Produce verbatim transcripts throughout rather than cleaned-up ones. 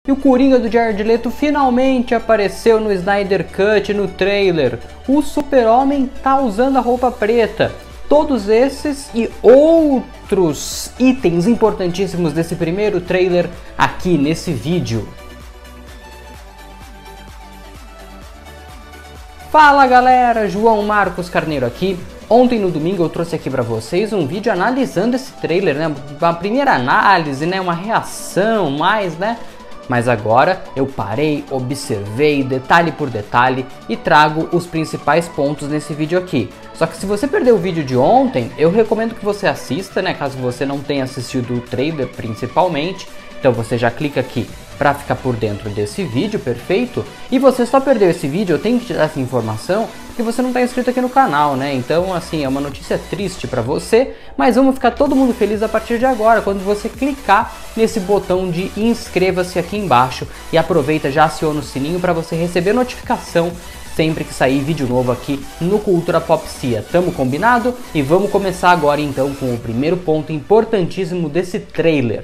E o Coringa do Jared Leto finalmente apareceu no Snyder Cut, no trailer. O Super-Homem tá usando a roupa preta. Todos esses e outros itens importantíssimos desse primeiro trailer aqui nesse vídeo. Fala galera, João Marcos Carneiro aqui. Ontem no domingo eu trouxe aqui pra vocês um vídeo analisando esse trailer, né? Uma primeira análise, né? Uma reação, mais, né? Mas agora eu parei, observei detalhe por detalhe e trago os principais pontos nesse vídeo aqui. Só que se você perdeu o vídeo de ontem, eu recomendo que você assista, né? Caso você não tenha assistido o trailer principalmente. Então você já clica aqui para ficar por dentro desse vídeo, perfeito? E você só perdeu esse vídeo, eu tenho que te dar essa informação, porque você não está inscrito aqui no canal, né? Então, assim, é uma notícia triste para você, mas vamos ficar todo mundo feliz a partir de agora, quando você clicar nesse botão de inscreva-se aqui embaixo e aproveita, já aciona o sininho para você receber notificação sempre que sair vídeo novo aqui no Cultura Popsia. Tamo combinado? E vamos começar agora então com o primeiro ponto importantíssimo desse trailer.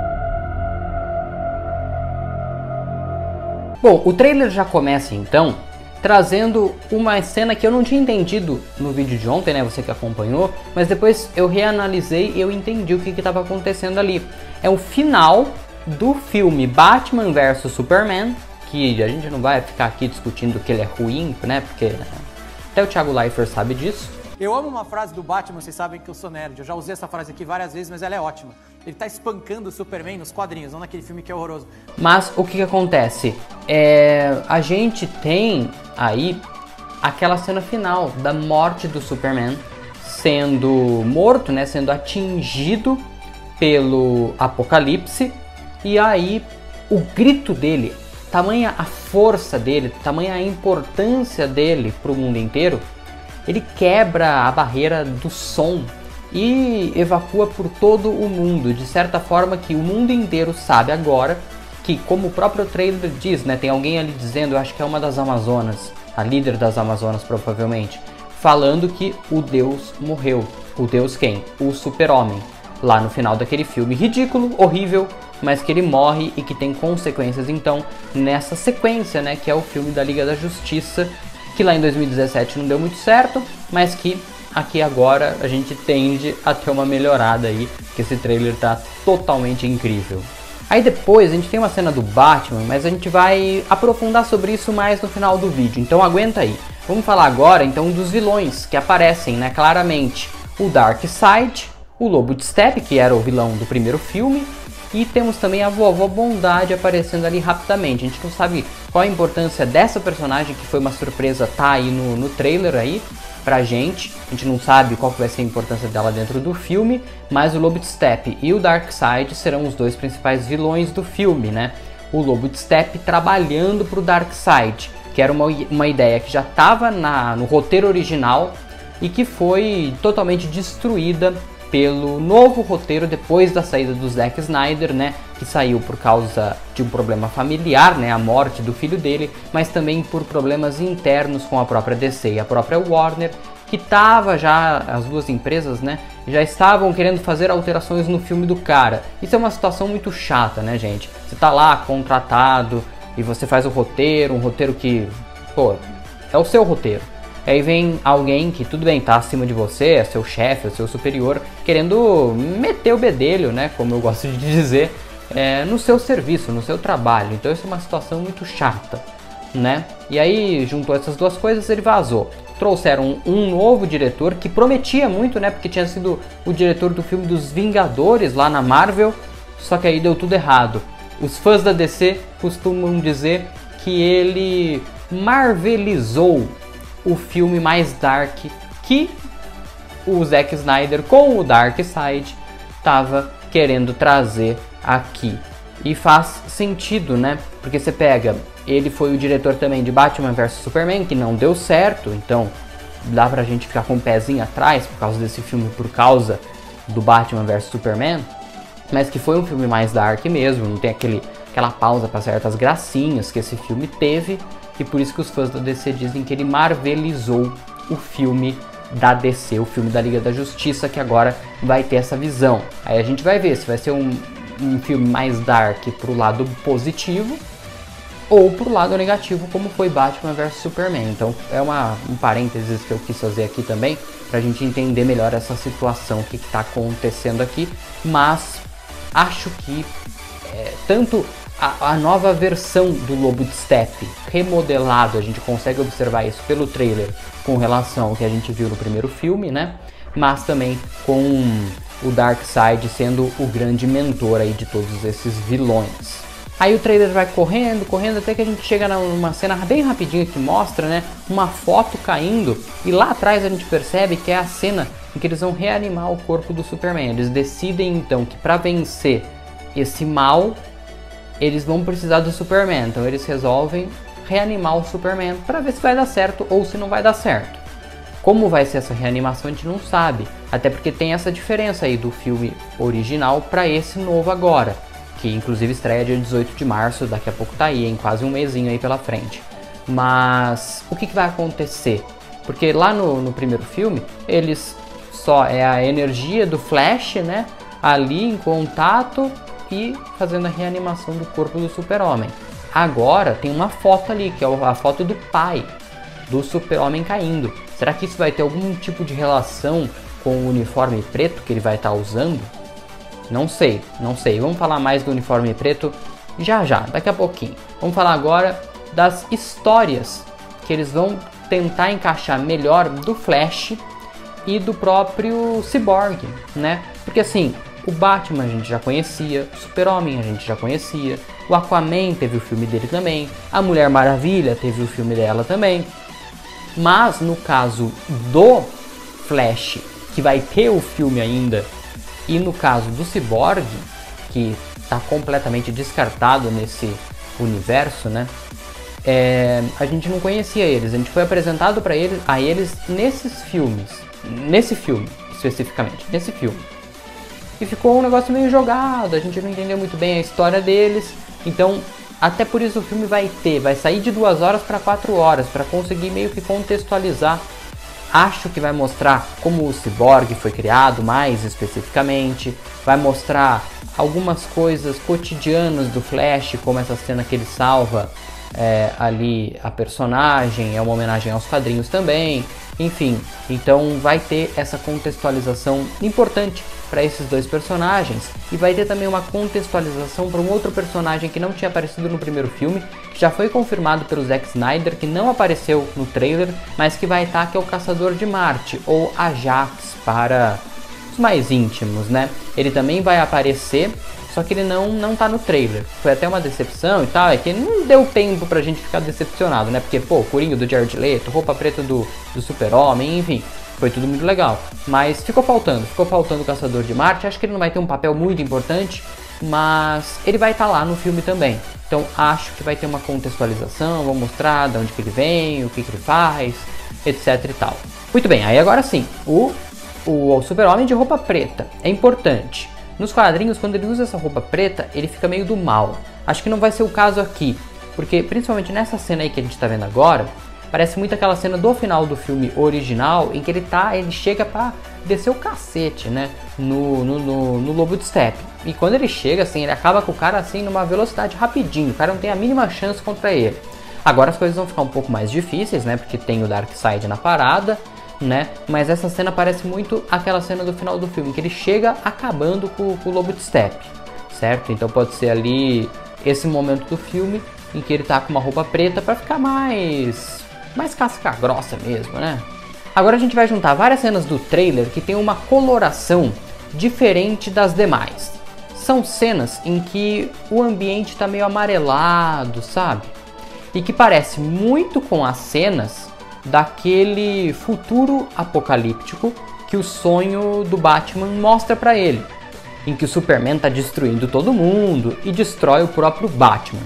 Bom, o trailer já começa então trazendo uma cena que eu não tinha entendido no vídeo de ontem, né, você que acompanhou, mas depois eu reanalisei e eu entendi o que estava acontecendo ali. É o final do filme Batman versus Superman, que a gente não vai ficar aqui discutindo que ele é ruim, né, porque até o Thiago Leifert sabe disso. Eu amo uma frase do Batman, vocês sabem que eu sou nerd, eu já usei essa frase aqui várias vezes, mas ela é ótima. Ele tá espancando o Superman nos quadrinhos, não naquele filme que é horroroso. Mas o que que acontece? É, a gente tem aí aquela cena final da morte do Superman sendo morto, né, sendo atingido pelo Apocalipse, e aí o grito dele, tamanha a força dele, tamanha a importância dele pro mundo inteiro, ele quebra a barreira do som e evacua por todo o mundo, de certa forma que o mundo inteiro sabe agora que, como o próprio trailer diz, né, tem alguém ali dizendo, eu acho que é uma das Amazonas, a líder das Amazonas provavelmente, falando que o Deus morreu. O Deus quem? O Super-Homem, lá no final daquele filme ridículo, horrível, mas que ele morre e que tem consequências então nessa sequência, né, que é o filme da Liga da Justiça, que lá em dois mil e dezessete não deu muito certo, mas que aqui agora a gente tende a ter uma melhorada aí, que esse trailer tá totalmente incrível. Aí depois a gente tem uma cena do Batman, mas a gente vai aprofundar sobre isso mais no final do vídeo, então aguenta aí. Vamos falar agora então dos vilões que aparecem, né, claramente. O Darkseid, o Lobo de Steppe, que era o vilão do primeiro filme, e temos também a Vovó Bondade aparecendo ali rapidamente. A gente não sabe qual a importância dessa personagem, que foi uma surpresa, tá aí no, no trailer aí pra gente. A gente não sabe qual vai ser a importância dela dentro do filme, mas o Lobo de Steppe e o Darkseid serão os dois principais vilões do filme, né? O Lobo de Steppe trabalhando pro Darkseid, que era uma, uma ideia que já estava no roteiro original e que foi totalmente destruída pelo novo roteiro depois da saída do Zack Snyder, né, que saiu por causa de um problema familiar, né, a morte do filho dele, mas também por problemas internos com a própria D C e a própria Warner, que tava já, as duas empresas, né, já estavam querendo fazer alterações no filme do cara. Isso é uma situação muito chata, né, gente? Você tá lá contratado e você faz o roteiro, um roteiro que, pô, é o seu roteiro. Aí vem alguém que, tudo bem, tá acima de você, é seu chefe, é seu superior, querendo meter o bedelho, né, como eu gosto de dizer, é, no seu serviço, no seu trabalho. Então isso é uma situação muito chata, né? E aí, juntou essas duas coisas, ele vazou. Trouxeram um, um novo diretor que prometia muito, né, porque tinha sido o diretor do filme dos Vingadores lá na Marvel, só que aí deu tudo errado. Os fãs da D C costumam dizer que ele marvelizou o filme mais dark que o Zack Snyder com o Darkseid estava querendo trazer aqui. E faz sentido, né? Porque você pega, ele foi o diretor também de Batman versus Superman, que não deu certo, então dá pra gente ficar com um pezinho atrás por causa desse filme, por causa do Batman versus Superman, mas que foi um filme mais dark mesmo, não tem aquele, aquela pausa para certas gracinhas que esse filme teve. E por isso que os fãs da D C dizem que ele marvelizou o filme da D C, o filme da Liga da Justiça, que agora vai ter essa visão. Aí a gente vai ver se vai ser um, um filme mais dark pro lado positivo, ou pro lado negativo, como foi Batman versus Superman. Então é uma, um parênteses que eu quis fazer aqui também, pra gente entender melhor essa situação, o que está acontecendo aqui, mas acho que é, tanto a, a nova versão do Lobo de Steppe, remodelado, a gente consegue observar isso pelo trailer com relação ao que a gente viu no primeiro filme, né? Mas também com o Darkseid sendo o grande mentor aí de todos esses vilões. Aí o trailer vai correndo, correndo, até que a gente chega numa cena bem rapidinha que mostra, né, uma foto caindo, e lá atrás a gente percebe que é a cena em que eles vão reanimar o corpo do Superman. Eles decidem então que para vencer esse mal, eles vão precisar do Superman, então eles resolvem reanimar o Superman para ver se vai dar certo ou se não vai dar certo. Como vai ser essa reanimação a gente não sabe, até porque tem essa diferença aí do filme original para esse novo agora, que inclusive estreia dia dezoito de março, daqui a pouco tá aí, em quase um mesinho aí pela frente. Mas o que, que vai acontecer? Porque lá no, no primeiro filme, eles só é a energia do Flash, né, ali em contato e fazendo a reanimação do corpo do Super-Homem. Agora tem uma foto ali, que é a foto do pai do Super-Homem caindo. Será que isso vai ter algum tipo de relação com o uniforme preto que ele vai estar usando? Não sei, não sei. Vamos falar mais do uniforme preto já já, daqui a pouquinho. Vamos falar agora das histórias que eles vão tentar encaixar melhor do Flash e do próprio Cyborg, né? Porque assim, o Batman a gente já conhecia, o Super-Homem a gente já conhecia, o Aquaman teve o filme dele também, a Mulher Maravilha teve o filme dela também. Mas no caso do Flash, que vai ter o filme ainda, e no caso do Cyborg, que está completamente descartado nesse universo, né? É, a gente não conhecia eles, a gente foi apresentado para eles, a eles nesses filmes, nesse filme especificamente, nesse filme. E ficou um negócio meio jogado, a gente não entendeu muito bem a história deles, então até por isso o filme vai ter, vai sair de duas horas para quatro horas, para conseguir meio que contextualizar. Acho que vai mostrar como o Cyborg foi criado mais especificamente, vai mostrar algumas coisas cotidianas do Flash, como essa cena que ele salva é, ali a personagem, é uma homenagem aos quadrinhos também, enfim, então vai ter essa contextualização importante para esses dois personagens, e vai ter também uma contextualização para um outro personagem que não tinha aparecido no primeiro filme, que já foi confirmado pelo Zack Snyder, que não apareceu no trailer, mas que vai estar, que é o Caçador de Marte, ou Ajax para os mais íntimos, né? Ele também vai aparecer, só que ele não, não tá no trailer. Foi até uma decepção e tal, é que não deu tempo pra gente ficar decepcionado, né? Porque, pô, o Coringa do Jared Leto, roupa preta do, do Super-Homem, enfim, foi tudo muito legal. Mas ficou faltando, ficou faltando o Caçador de Marte. Acho que ele não vai ter um papel muito importante, mas ele vai estar lá no filme também. Então acho que vai ter uma contextualização, vou mostrar de onde que ele vem, o que que ele faz, etc e tal. Muito bem, aí agora sim, o, o, o Super-Homem de roupa preta é importante. Nos quadrinhos, quando ele usa essa roupa preta, ele fica meio do mal. Acho que não vai ser o caso aqui, porque principalmente nessa cena aí que a gente tá vendo agora, parece muito aquela cena do final do filme original, em que ele tá, ele chega pra descer o cacete, né, no, no, no, no Lobo de Steppe. E quando ele chega, assim, ele acaba com o cara, assim, numa velocidade rapidinho, o cara não tem a mínima chance contra ele. Agora as coisas vão ficar um pouco mais difíceis, né, porque tem o Darkseid na parada, né, mas essa cena parece muito aquela cena do final do filme, que ele chega acabando com, com o Lobo de Steppe, certo? Então pode ser ali esse momento do filme em que ele tá com uma roupa preta para ficar mais mais casca grossa mesmo, né? Agora a gente vai juntar várias cenas do trailer que tem uma coloração diferente das demais. São cenas em que o ambiente tá meio amarelado, sabe? E que parece muito com as cenas daquele futuro apocalíptico que o sonho do Batman mostra pra ele, em que o Superman tá destruindo todo mundo e destrói o próprio Batman.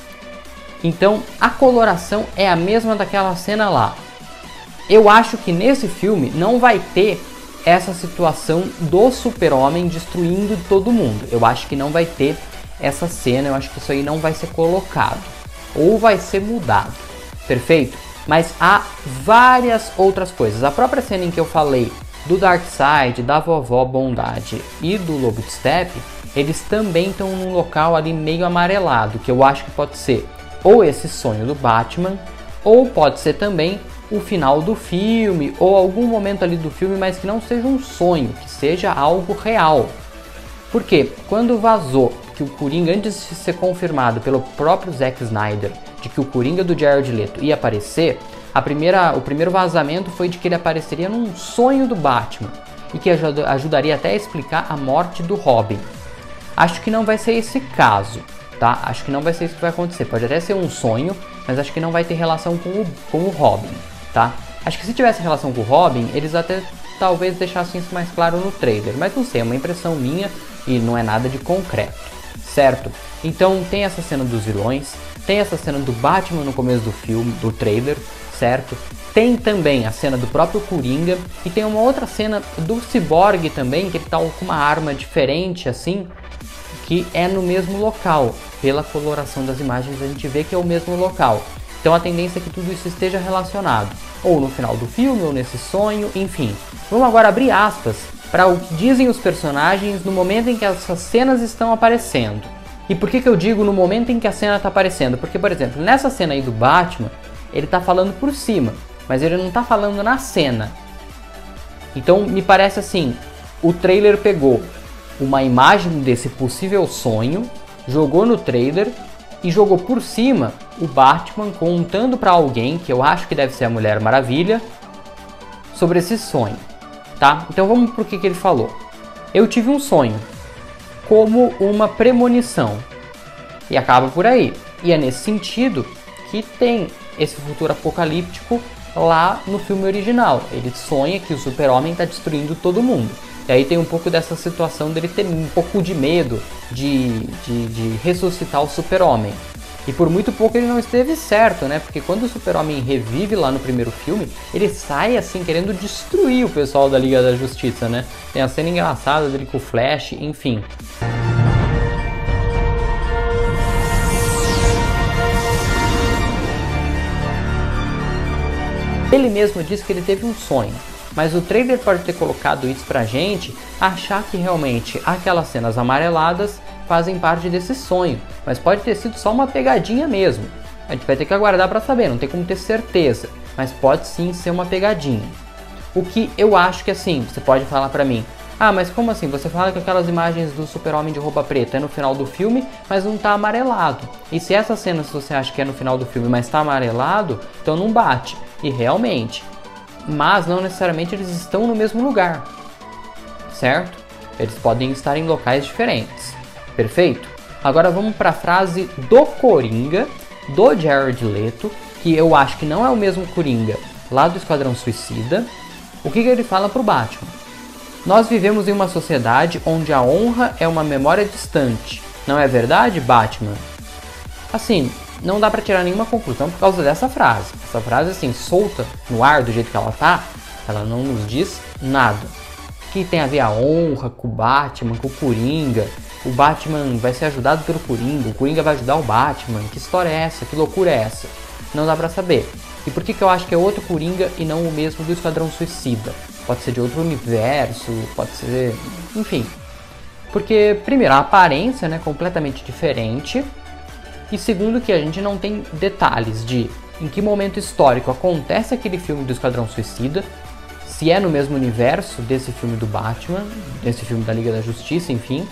Então a coloração é a mesma daquela cena lá. Eu acho que nesse filme não vai ter essa situação do Super-Homem destruindo todo mundo. Eu acho que não vai ter essa cena, eu acho que isso aí não vai ser colocado, ou vai ser mudado, perfeito? Mas há várias outras coisas. A própria cena em que eu falei do Darkseid, da Vovó Bondade e do Lobo de Steppe, eles também estão num local ali meio amarelado, que eu acho que pode ser ou esse sonho do Batman, ou pode ser também o final do filme, ou algum momento ali do filme, mas que não seja um sonho, que seja algo real. Porque quando vazou que o Coringa, antes de ser confirmado pelo próprio Zack Snyder, de que o Coringa do Jared Leto ia aparecer, a primeira, o primeiro vazamento foi de que ele apareceria num sonho do Batman, e que ajuda, ajudaria até a explicar a morte do Robin. Acho que não vai ser esse caso, tá? Acho que não vai ser isso que vai acontecer. Pode até ser um sonho, mas acho que não vai ter relação com o, com o Robin, tá? Acho que se tivesse relação com o Robin, eles até talvez deixassem isso mais claro no trailer, mas não sei, é uma impressão minha e não é nada de concreto, certo? Então tem essa cena dos vilões, tem essa cena do Batman no começo do filme, do trailer, certo? Tem também a cena do próprio Coringa e tem uma outra cena do Cyborg também, que ele tá com uma arma diferente assim, que é no mesmo local. Pela coloração das imagens a gente vê que é o mesmo local. Então a tendência é que tudo isso esteja relacionado, ou no final do filme, ou nesse sonho, enfim. Vamos agora abrir aspas para o que dizem os personagens no momento em que essas cenas estão aparecendo. E por que que eu digo no momento em que a cena está aparecendo? Porque, por exemplo, nessa cena aí do Batman, ele está falando por cima, mas ele não está falando na cena. Então me parece assim, o trailer pegou uma imagem desse possível sonho, jogou no trailer e jogou por cima o Batman contando para alguém, que eu acho que deve ser a Mulher Maravilha, sobre esse sonho, tá? Então vamos pro que que ele falou. Eu tive um sonho, como uma premonição, e acaba por aí. E é nesse sentido que tem esse futuro apocalíptico lá no filme original. Ele sonha que o Super-Homem está destruindo todo mundo. E aí tem um pouco dessa situação dele ter um pouco de medo de, de, de ressuscitar o Super-Homem. E por muito pouco ele não esteve certo, né? Porque quando o Super-Homem revive lá no primeiro filme, ele sai assim querendo destruir o pessoal da Liga da Justiça, né? Tem a cena engraçada dele com o Flash, enfim. Ele mesmo disse que ele teve um sonho, mas o trailer pode ter colocado isso pra gente achar que realmente aquelas cenas amareladas fazem parte desse sonho, mas pode ter sido só uma pegadinha mesmo. A gente vai ter que aguardar para saber, não tem como ter certeza, mas pode sim ser uma pegadinha. O que eu acho que assim, você pode falar pra mim, ah, mas como assim? Você fala que aquelas imagens do Super-Homem de roupa preta é no final do filme, mas não tá amarelado. E se essa cena, se você acha que é no final do filme, mas tá amarelado, então não bate. E realmente, mas não necessariamente eles estão no mesmo lugar, certo? Eles podem estar em locais diferentes. Perfeito? Agora vamos para a frase do Coringa, do Jared Leto, que eu acho que não é o mesmo Coringa lá do Esquadrão Suicida. O que, que ele fala pro Batman? Nós vivemos em uma sociedade onde a honra é uma memória distante. Não é verdade, Batman? Assim, não dá para tirar nenhuma conclusão por causa dessa frase. Essa frase, assim, solta no ar do jeito que ela tá, ela não nos diz nada. O que tem a ver a honra com o Batman, com o Coringa? O Batman vai ser ajudado pelo Coringa, o Coringa vai ajudar o Batman. Que história é essa? Que loucura é essa? Não dá pra saber. E por que que eu acho que é outro Coringa e não o mesmo do Esquadrão Suicida? Pode ser de outro universo, pode ser... enfim. Porque, primeiro, a aparência, né, completamente diferente. E segundo, que a gente não tem detalhes de em que momento histórico acontece aquele filme do Esquadrão Suicida, se é no mesmo universo desse filme do Batman, desse filme da Liga da Justiça, enfim,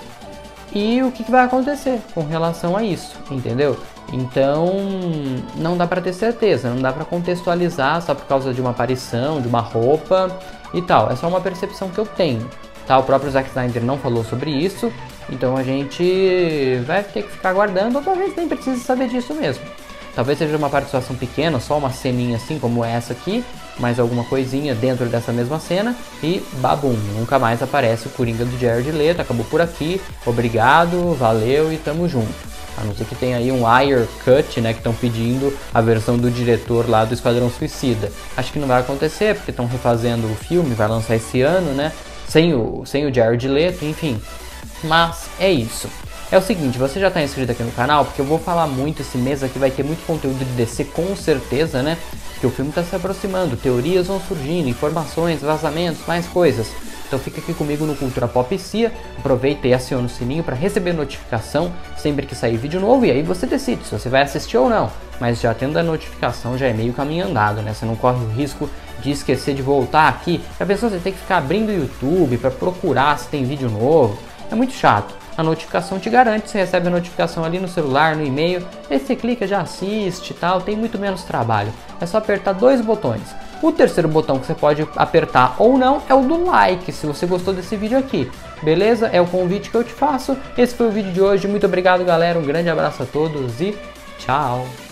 e o que, que vai acontecer com relação a isso, entendeu? Então, não dá pra ter certeza, não dá pra contextualizar só por causa de uma aparição, de uma roupa e tal, é só uma percepção que eu tenho, tá? O próprio Zack Snyder não falou sobre isso, então a gente vai ter que ficar aguardando, ou talvez nem precise saber disso mesmo. Talvez seja uma participação pequena, só uma ceninha assim como essa aqui, mais alguma coisinha dentro dessa mesma cena e babum, nunca mais aparece o Coringa do Jared Leto, acabou por aqui, obrigado, valeu e tamo junto. A não ser que tenha aí um Ayer Cut, né, que estão pedindo a versão do diretor lá do Esquadrão Suicida. Acho que não vai acontecer, porque estão refazendo o filme, vai lançar esse ano, né, sem o, sem o Jared Leto, enfim. Mas é isso. É o seguinte, você já está inscrito aqui no canal, porque eu vou falar muito esse mês aqui, vai ter muito conteúdo de D C com certeza, né? Que o filme está se aproximando, teorias vão surgindo, informações, vazamentos, mais coisas. Então fica aqui comigo no Cultura Pop Cia, aproveita e aciona o sininho para receber notificação sempre que sair vídeo novo, e aí você decide se você vai assistir ou não. Mas já tendo a notificação já é meio caminho andado, né? Você não corre o risco de esquecer de voltar aqui. A pessoa você tem que ficar abrindo o YouTube para procurar se tem vídeo novo. É muito chato. A notificação te garante, você recebe a notificação ali no celular, no e-mail, aí você clica, já assiste e tal, tem muito menos trabalho. É só apertar dois botões. O terceiro botão que você pode apertar ou não é o do like, se você gostou desse vídeo aqui. Beleza? É o convite que eu te faço. Esse foi o vídeo de hoje. Muito obrigado, galera. Um grande abraço a todos e tchau!